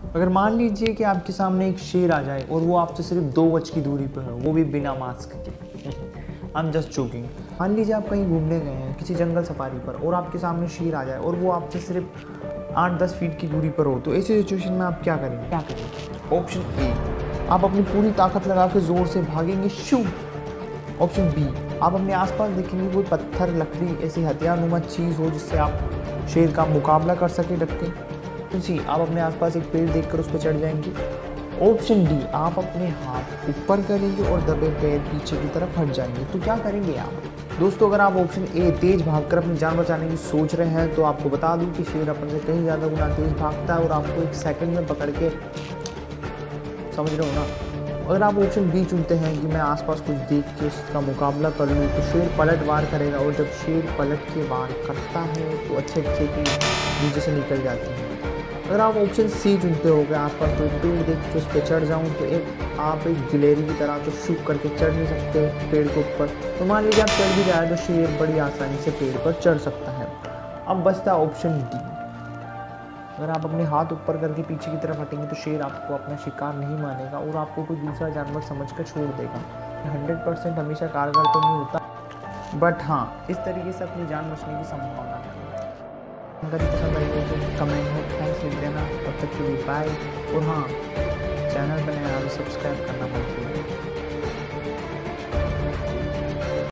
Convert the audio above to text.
अगर मान लीजिए कि आपके सामने एक शेर आ जाए और वो आपसे सिर्फ 2 गज की दूरी पर हो, वो भी बिना मास्क के। I am just joking. मान लीजिए आप कहीं घूमने गए हैं किसी जंगल सफारी पर और आपके सामने शेर आ जाए और वो आपसे सिर्फ 8-10 फीट की दूरी पर हो, तो ऐसी सिचुएशन में आप क्या करेंगे? ऑप्शन ए, आप अपनी पूरी ताकत लगा के ज़ोर से भागेंगे, शू। ऑप्शन बी, आप अपने आसपास देखेंगे कोई पत्थर, लकड़ी, ऐसी हथियारनुमा चीज़ हो जिससे आप शेर का मुकाबला कर सके डट के। ऑप्शन सी, आप अपने आसपास एक पेड़ देखकर उस पर चढ़ जाएंगे। ऑप्शन डी, आप अपने हाथ ऊपर करेंगे और दबे पैर पीछे की तरफ हट जाएंगे। तो क्या करेंगे आप? दोस्तों, अगर आप ऑप्शन ए तेज भागकर अपनी जान बचाने की सोच रहे हैं तो आपको बता दूं कि शेर अपन से कहीं ज़्यादा गुना तेज भागता है और आपको 1 सेकंड में पकड़ के, समझ रहे हो ना। अगर आप ऑप्शन बी चुनते हैं कि मैं आसपास कुछ देख के उसका मुकाबला कर लूँ, तो शेर पलट वार करेगा और जब शेर पलट के वार करता है तो अच्छे की नीचे से निकल जाती है। अगर आप ऑप्शन सी चुनते हो कि आसपास कोई पेड़ देख के उस पर चढ़ जाऊँ, तो आप एक गिलहरी की तरह तो शूट करके चढ़ नहीं सकते पेड़ के ऊपर। तो मान लीजिए आप चढ़ भी जाए तो शेर बड़ी आसानी से पेड़ पर चढ़ सकता है। अब बचता ऑप्शन डी। अगर आप अपने हाथ ऊपर करके पीछे की तरफ हटेंगे तो शेर आपको अपना शिकार नहीं मानेगा और आपको कोई दूसरा जानवर समझकर छोड़ देगा। 100% हमेशा कारगर तो नहीं होता, बट हाँ, इस तरीके से अपनी जान बचने की संभावना है। अगर पसंद आई तो कमेंट में थैंक्स लिख देना। तब तक के लिए बाय। और हाँ, चैनल पर नया तो सब्सक्राइब करना मत भूलिए।